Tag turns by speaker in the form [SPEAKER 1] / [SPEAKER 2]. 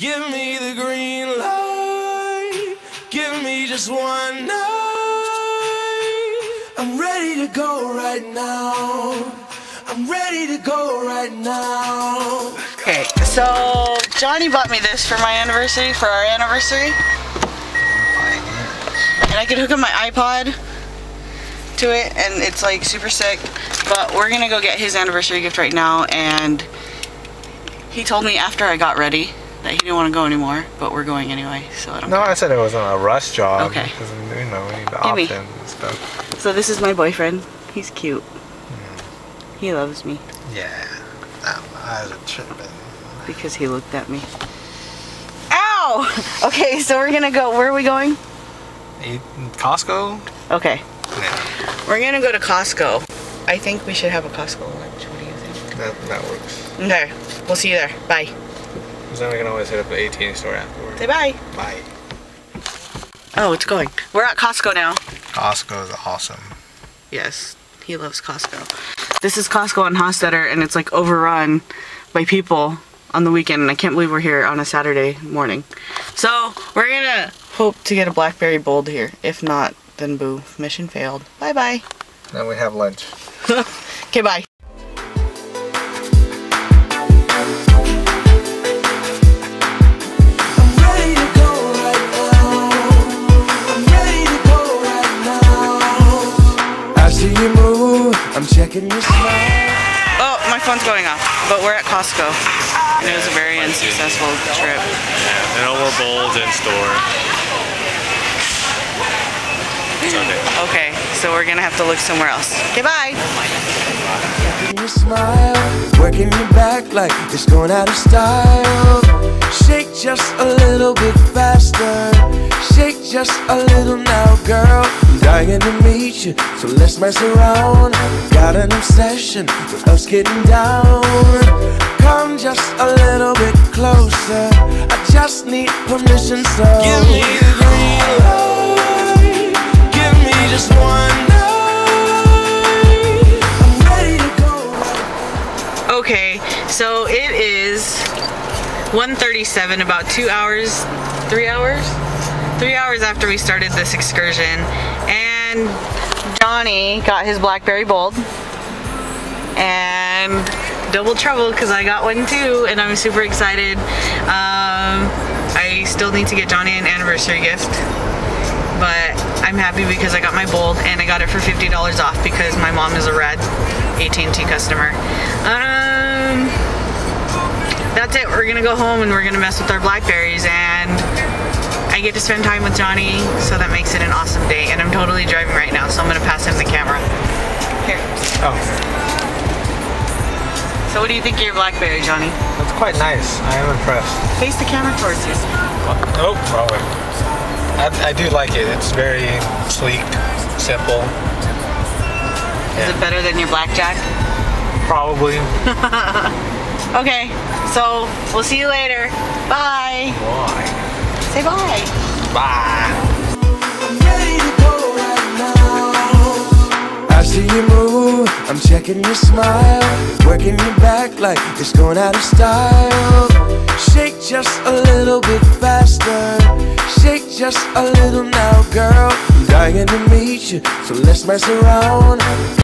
[SPEAKER 1] Give me the green light. Give me just one night. I'm ready to go right now. I'm ready to go right now.
[SPEAKER 2] Okay, so Johnny bought me this for my anniversary, for our anniversary. And I could hook up my iPod to it, and it's like super sick. But we're gonna go get his anniversary gift right now, and he told me after I got ready that he didn't want to go anymore, but we're going anyway, so I don't care.
[SPEAKER 3] I said it wasn't a rush job.
[SPEAKER 2] Okay.
[SPEAKER 3] Because, you know, we need the options and stuff.
[SPEAKER 2] So this is my boyfriend. He's cute. He loves me.
[SPEAKER 3] Yeah. I was a tripping.
[SPEAKER 2] Because he looked at me. Ow! Okay, so we're gonna go. Where are we going?
[SPEAKER 3] Costco?
[SPEAKER 2] Okay.
[SPEAKER 3] Yeah.
[SPEAKER 2] We're gonna go to Costco. I think we should have a Costco lunch. What do you think?
[SPEAKER 3] That works.
[SPEAKER 2] Okay. We'll see you there. Bye.
[SPEAKER 3] Because then we can always hit up the AT&T store afterwards.
[SPEAKER 2] Say bye.
[SPEAKER 3] Bye.
[SPEAKER 2] Oh, it's going. We're at Costco now.
[SPEAKER 3] Costco is awesome.
[SPEAKER 2] Yes, he loves Costco. This is Costco on Hostetter, and it's like overrun by people on the weekend, and I can't believe we're here on a Saturday morning. So we're gonna hope to get a Blackberry Bold here. If not, then boo, mission failed. Bye bye.
[SPEAKER 3] Now we have lunch.
[SPEAKER 2] Okay, bye.
[SPEAKER 1] I'm checking your smile.
[SPEAKER 2] Oh, my phone's going off. But we're at Costco. And it was a very unsuccessful trip.
[SPEAKER 3] Yeah, no more bowls in store. It's okay.
[SPEAKER 2] Okay, so we're gonna have to look somewhere else. Okay, bye.
[SPEAKER 1] Checking your smile, working your back like it's going out of style. Shake just a little bit faster. Shake just a little now, girl. I'm dying to meet you, so let's mess around. Got an obsession with us getting down. Come just a little bit closer. I just need permission, so give me the green light. Give me just one night. I'm ready to go.
[SPEAKER 2] Okay, so it is 1:37, about 2 hours, 3 hours? 3 hours after we started this excursion, and Johnny got his Blackberry Bold, and double trouble because I got one too, and I'm super excited. I still need to get Johnny an anniversary gift, but I'm happy because I got my Bold, and I got it for $50 off because my mom is a rad AT&T customer. That's it. We're gonna go home and we're gonna mess with our Blackberries, and I get to spend time with Johnny, so that makes it an awesome day. And I'm totally driving right now, so I'm gonna pass him the camera. Here.
[SPEAKER 3] Oh.
[SPEAKER 2] So what do you think of your Blackberry, Johnny?
[SPEAKER 3] That's quite nice. I am impressed.
[SPEAKER 2] Face the camera towards you.
[SPEAKER 3] Oh, wrong way. I do like it. It's very sleek, simple.
[SPEAKER 2] Is it better than your Blackjack?
[SPEAKER 3] Probably.
[SPEAKER 2] Okay, so we'll see you later. Bye.
[SPEAKER 3] Why?
[SPEAKER 2] Say bye.
[SPEAKER 3] Bye.
[SPEAKER 1] I'm ready to go right now. I see you move, I'm checking your smile, working your back like it's going out of style. Shake just a little bit faster. Shake just a little now, girl. I'm dying to meet you, so let's mess around.